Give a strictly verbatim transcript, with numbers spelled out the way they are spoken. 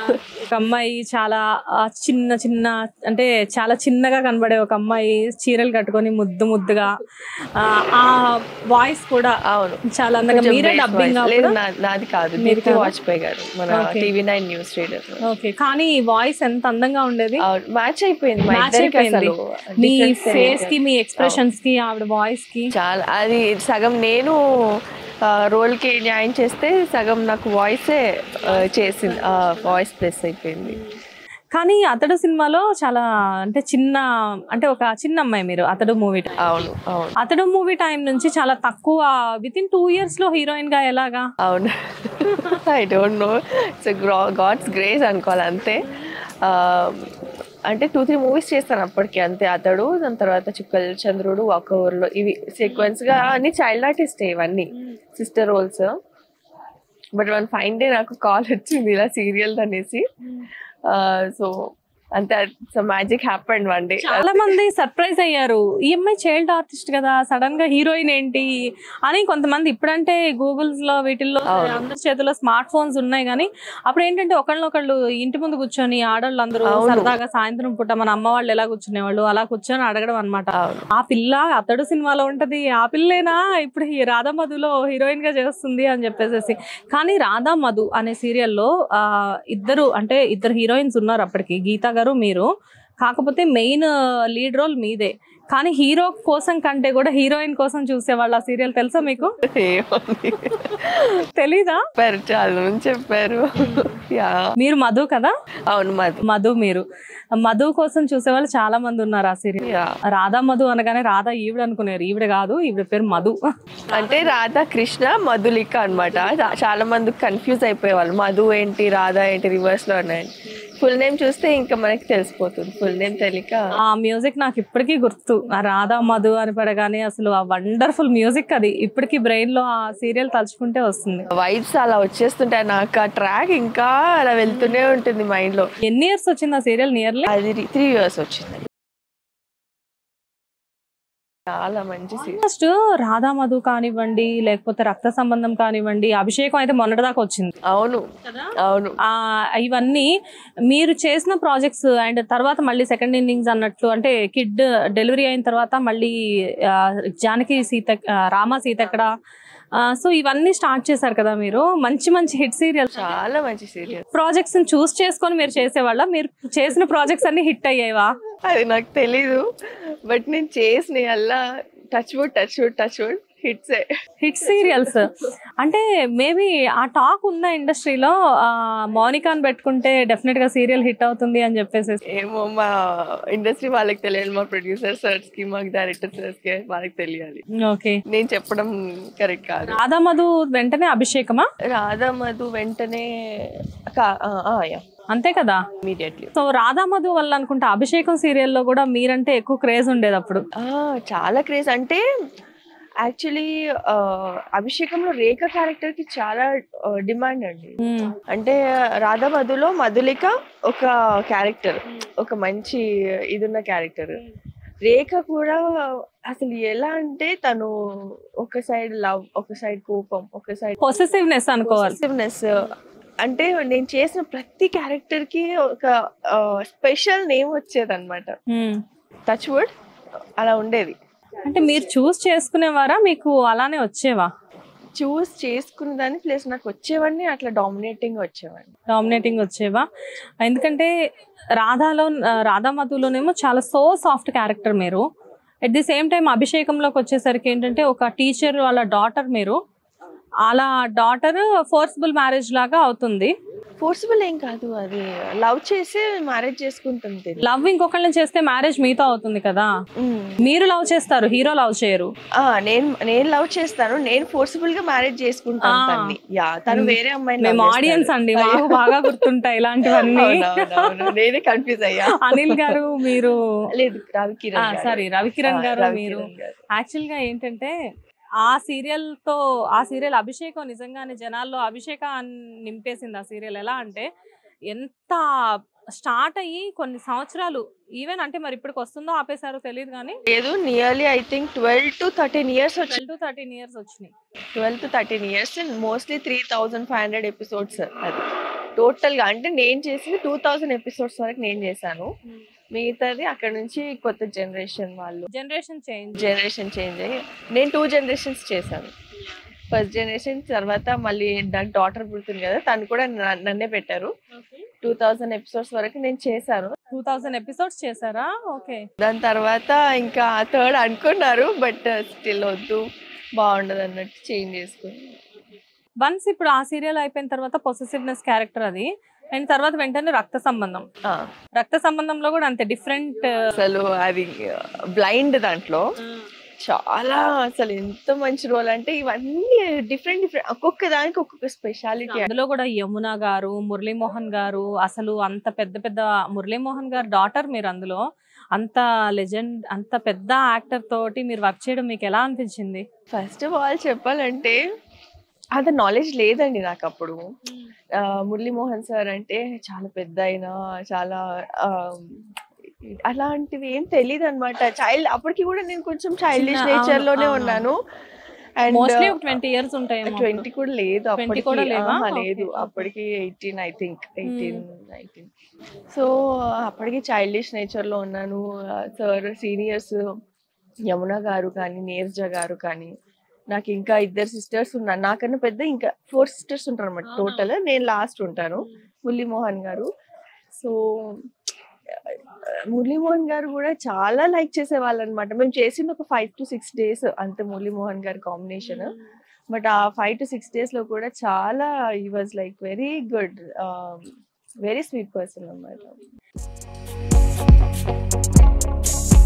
ఒక అమ్మాయి చాలా చిన్న చిన్న అంటే చాలా చిన్నగా కనబడే ఒక అమ్మాయి చీరలు కట్టుకొని ముద్దు ముద్దుగా ఆ వాయిస్ కూడా అవును చాలా అందంగా. మీరే డబ్బింగ్? నాది కాదు, దీప్తి వాజ్పేయి గారు, మన TV nine news reader. Okay, కానీ వాయిస్ ఎంత అందంగా ఉండేది, మ్యాచ్ అయిపోయింది మ్యాచ్ అయిపోయింది మీ ఫేస్ కి, మీ ఎక్స్ప్రెషన్స్ కి, ఆవిడ వాయిస్ కి. చాలా అది సగం నేను రోల్ కి న్యాయం చేస్తే సగం నాకు వాయిసే చేసింది, వాయిస్ ప్లస్ అయిపోయింది. కానీ అతడు సినిమాలో చాలా అంటే చిన్న అంటే ఒక చిన్న అమ్మాయి మీరు అతడు మూవీ. అవును అవును, అతడు మూవీ టైం నుంచి చాలా తక్కువ, విత్ ఇన్ టూ ఇయర్స్ లో హీరోయిన్ గా ఎలాగా? అవును, I don't know, it's God's grace అనుకోవాలి అంతే. అంటే టూ త్రీ మూవీస్ చేస్తాను అప్పటికి అంతే. అతడు, దాని తర్వాత చుక్కల చంద్రుడు, ఒక ఊర్లో, ఇవి సీక్వెన్స్ గా అన్ని చైల్డ్ ఆర్టిస్ట్ ఇవన్నీ sister roles. But one fine day నాకు కాల్ వచ్చింది ఇలా సీరియల్ అనేసి. సో అంతే, మ్యాజిక్ హ్యాపెండ్ వన్ డే. చాలా మంది సర్ప్రైజ్ అయ్యారు, ఈ అమ్మాయి చైల్డ్ ఆర్టిస్ట్ కదా, సడన్ గా హీరోయిన్ ఏంటి అని. కొంతమంది ఇప్పుడంటే గూగుల్స్ లో వీటిల్లో అందరి చేతిలో స్మార్ట్ ఫోన్స్ ఉన్నాయి, కానీ అప్పుడు ఏంటంటే ఒకళ్ళొకళ్ళు ఇంటి ముందు కూర్చొని ఆడవాళ్ళు అందరూ సరదాగా సాయంత్రం పూట మన అమ్మ వాళ్ళు ఎలా కూర్చునేవాళ్ళు అలా కూర్చొని అడగడం అనమాట. ఆ పిల్ల అతడు సినిమాలో ఉంటది, ఆ పిల్లేనా ఇప్పుడు రాధా మధులో హీరోయిన్ గా చేస్తుంది అని చెప్పేసి. కానీ రాధా మధు అనే సీరియల్లో ఆ ఇద్దరు అంటే ఇద్దరు హీరోయిన్స్ ఉన్నారు అప్పటికి, గీతా గారు మీరు. కాకపోతే మెయిన్ లీడ్ రోల్ మీదే, కానీ హీరో కోసం కంటే కూడా హీరోయిన్ కోసం చూసేవాళ్ళు ఆ సీరియల్. తెలుసా మీకు? తెలీదా? చాలా మంది చెప్పారు. మీరు మధు కదా? అవును, మధు. మధు మీరు మధు కోసం చూసేవాళ్ళు చాలా మంది ఉన్నారు ఆ సీరియల్. రాధా మధు అనగానే రాధా ఈవిడ అనుకునేరు, ఈవిడ కాదు, ఈవిడ పేరు మధు. అంటే రాధా కృష్ణ మధులిక అనమాట. చాలా మంది కన్ఫ్యూజ్ అయిపోయేవాళ్ళు, మధు ఏంటి రాధా ఏంటి రివర్స్ లో ఉన్నాయి. ఫుల్ నేమ్ చూస్తే ఇంకా మనకి తెలిసిపోతుంది, ఫుల్ నేమ్ తెలియక. ఆ మ్యూజిక్ నాకు ఇప్పటికీ గుర్తు, ఆ రాధా మధు అని పడగానే అసలు ఆ వండర్ఫుల్ మ్యూజిక్ అది ఇప్పటికీ బ్రెయిన్ లో ఆ సీరియల్ తలుచుకుంటే వస్తుంది. వైబ్స్ అలా వచ్చేస్తుంటాయి నాకు, ఆ ట్రాక్ ఇంకా అలా వెళ్తూనే ఉంటుంది మైండ్ లో. ఎన్ని ఇయర్స్ వచ్చింది ఆ సీరియల్? నియర్లీ అది త్రీ ఇయర్స్ వచ్చింది. చాలా మంచి ఫస్ట్ రాధా మధు కానివ్వండి, లేకపోతే రక్త సంబంధం కానివ్వండి, అభిషేకం అయితే మొన్నటిదాకా వచ్చింది. అవును అవును, ఆ ఇవన్నీ మీరు చేసిన ప్రాజెక్ట్స్. అండ్ తర్వాత మళ్ళీ సెకండ్ ఇన్నింగ్స్ అన్నట్లు, అంటే కిడ్ డెలివరీ అయిన తర్వాత మళ్ళీ జానకి సీత, రామ సీత ఎక్కడ, సో ఇవన్నీ స్టార్ట్ చేశారు కదా మీరు. మంచి మంచి హిట్ సీరియల్, చాలా మంచి సీరియల్ ప్రాజెక్ట్స్ చూస్ చేసుకొని మీరు చేసేవాళ్ళ? మీరు చేసిన ప్రాజెక్ట్స్ అన్ని హిట్ అయ్యేవా? అది నాకు తెలీదు, బట్ నేను చేసిన అలా touch wood touch wood touch wood hits hit serials. అంటే మేబీ ఆ టాక్ ఉందా ఇండస్ట్రీలో, మౌనికాని పెట్టుకుంటే డెఫినెట్ గా సీరియల్ హిట్ అవుతుంది అని చెప్పేసి? ఏమో, మా ఇండస్ట్రీ వాళ్ళకి తెలియాలి, మా ప్రొడ్యూసర్ సర్స్ కి, మాకు డైరెక్టర్ సర్స్ కి వాళ్ళకి తెలియాలి. ఓకే, నేను చెప్పడం కరెక్ట్ కాదు. రాధా మధు వెంటనే అభిషేకమా? రాధా మధు వెంటనే అంతే కదా, ఇమీడియట్లీ. సో రాధా మధు వల్ల అనుకుంటా అభిషేకం సీరియల్లో కూడా మీరంటే ఎక్కువ క్రేజ్ ఉండేది అప్పుడు. చాలా క్రేజ్. అంటే యాక్చువల్లీ అభిషేకంలో రేఖ క్యారెక్టర్ కి చాలా డిమాండ్ అండి. అంటే రాధా మధులో మధులిక ఒక క్యారెక్టర్, ఒక మంచి ఇదున్న క్యారెక్టర్. రేఖ కూడా అసలు ఎలా అంటే తను ఒక సైడ్ లవ్, ఒక సైడ్ కోపం, ఒక సైడ్ పొసెసివ్నెస్ అనుకోవాలి. పొసెసివ్నెస్. అంటే నేను చేసిన ప్రతి క్యారెక్టర్ కి ఒక స్పెషల్ నేమ్ వచ్చేది అనమాట. టచ్ వుడ్ అలా ఉండేది. అంటే మీరు చూస్ చేసుకునేవారా, మీకు అలానే వచ్చేవా? చూస్ చేసుకునేదాన్ని, ప్లస్ నాకు వచ్చేవన్నీ అట్లా డామినేటింగ్ వచ్చేవాడిని. డామినేటింగ్ వచ్చేవా? ఎందుకంటే రాధాలో, రాధా మధులోనేమో చాలా సో సాఫ్ట్ క్యారెక్టర్ మీరు. అట్ ది సేమ్ టైం అభిషేకంలోకి వచ్చేసరికి ఏంటంటే ఒక టీచర్ వాళ్ళ డాటర్ మీరు, అలా డాటర్ ఫోర్స్బుల్ మ్యారేజ్ లాగా అవుతుంది. ఫోర్స్బుల్ ఏం కాదు, అది లవ్ చేసి మ్యారేజ్ చేసుకుంటుంది. లవ్ ఇంకొకళ్ళని చేస్తే మ్యారేజ్ మీతో అవుతుంది కదా. మీరు లవ్ చేస్తారు, హీరో లవ్ చేయరు. నేను నేను లవ్ చేస్తాను, నేను ఫోర్స్బుల్ గా మ్యారేజ్ చేసుకుంటాను. యా, తను వేరే అమ్మాయి. మేము ఆడియన్స్ అండి, మాకు బాగా గుర్తుంటాయి ఇలాంటివన్నీ. నేనే కన్ఫ్యూజ్ అయ్యా. అనిల్ గారు మీరు, లేదు రవికిరణ్, సారీ రవికిరణ్ గారు మీరు. యాక్చువల్ గా ఏంటంటే ఆ సీరియల్ తో, ఆ సీరియల్ అభిషేకం నిజంగానే జనాల్లో అభిషేకం నింపేసింది ఆ సీరియల్. ఎలా అంటే ఎంత స్టార్ట్ అయ్యి కొన్ని సంవత్సరాలు, ఈవెన్ అంటే మరి ఇప్పటికి వస్తుందో ఆపేశారో తెలియదు కానీ, లేదు nearly I think twelve to thirteen years వచ్చి టు థర్టీన్ ఇయర్స్ వచ్చినాయి. Twelve to thirteen years mostly three thousand five hundred episodes. అది టోటల్ గా అంటే నేను చేసింది టూ థౌసండ్ ఎపిసోడ్స్ వరకు నేను చేశాను. మిగతాది అక్కడ నుంచి కొత్త జనరేషన్ వాళ్ళు జనరేషన్ చేంజ్ జనరేషన్ చేంజ్ అయ్యి నేను టూ జనరేషన్స్ చేశాను. ఫస్ట్ జనరేషన్ తర్వాత మళ్ళీ నాకు డాటర్ పుడుతుంది కదా, తను కూడా న- నన్నే పెట్టారు. టూ థౌసండ్ ఎపిసోడ్స్ వరకు నేను చేశాను. టూ థౌసండ్ ఎపిసోడ్స్ చేశారా? ఓకే. దాని తర్వాత ఇంకా థర్డ్ అనుకున్నారు, బట్ స్టిల్ వద్దు బాగుండదు అన్నట్టు చేంజ్ చేసుకుని. వన్స్ ఇప్పుడు ఆ సీరియల్ అయిపోయిన తర్వాత పొసెసివ్నెస్ క్యారెక్టర్ అది, అండ్ తర్వాత వెంటనే రక్త సంబంధం. ఆ, రక్త సంబంధంలో కూడా అంతే డిఫరెంట్. అసలు అది బ్లైండ్ దాంట్లో చాలా అసలు ఎంత మంచి రోల్ అంటే ఇవన్నీ డిఫరెంట్ డిఫరెంట్ ఒక్కొక్క దానికి ఒక్కొక్క స్పెషాలిటీ. అందులో కూడా యమున గారు, మురళీమోహన్ గారు, అసలు అంత పెద్ద పెద్ద మురళీమోహన్ గారు డాటర్ మీరు, అందులో అంత లెజెండ్ అంత పెద్ద యాక్టర్ తోటి మీరు వర్క్ చేయడం మీకు ఎలా అనిపించింది? ఫస్ట్ ఆఫ్ ఆల్ చెప్పాలంటే అంత నాలెడ్జ్ లేదండి నాకు అప్పుడు. ఆ, మురళీమోహన్ సార్ అంటే చాలా పెద్ద అయినా చాలా ఆ, అలాంటివి ఏం తెలియదు అనమాట. చైల్డ్ అప్పటికి కూడా నేను కొంచెం చైల్డిష్ చిన్న- నేచర్ అవును, లోనే అవును. ఉన్నాను. అండ్ మోస్ట్లీ ట్వంటీ ఇయర్స్ ఉంటాయి. ట్వంటీ కూడా లేదు అప్పటికి. కూడా లేవా? ఆహా, లేదు Okay, okay. అప్పటికి eighteen I think eighteen nineteen. So అప్పటికి చైల్డిష్ నేచర్ లో ఉన్నాను. సార్ సీనియర్స్ యమున గారు కానీ నీరజ గారు కానీ, నాకు ఇంకా ఇద్దరు సిస్టర్స్ ఉన్నారు, నాకన్నా పెద్ద ఇంకా ఫోర్ సిస్టర్స్ ఉంటారు అనమాట టోటల్. నేను లాస్ట్ ఉంటాను, మురళీమోహన్ గారు. సో మురళీమోహన్ గారు కూడా చాలా లైక్ చేసేవాళ్ళు అనమాట. మేము చేసింది ఒక ఫైవ్ టు సిక్స్ డేస్ అంతే మురళీమోహన్ గారి కాంబినేషన్. బట్ ఆ ఫైవ్ టు సిక్స్ డేస్ లో కూడా చాలా ఈ was like very good, very sweet person అన్నమాట.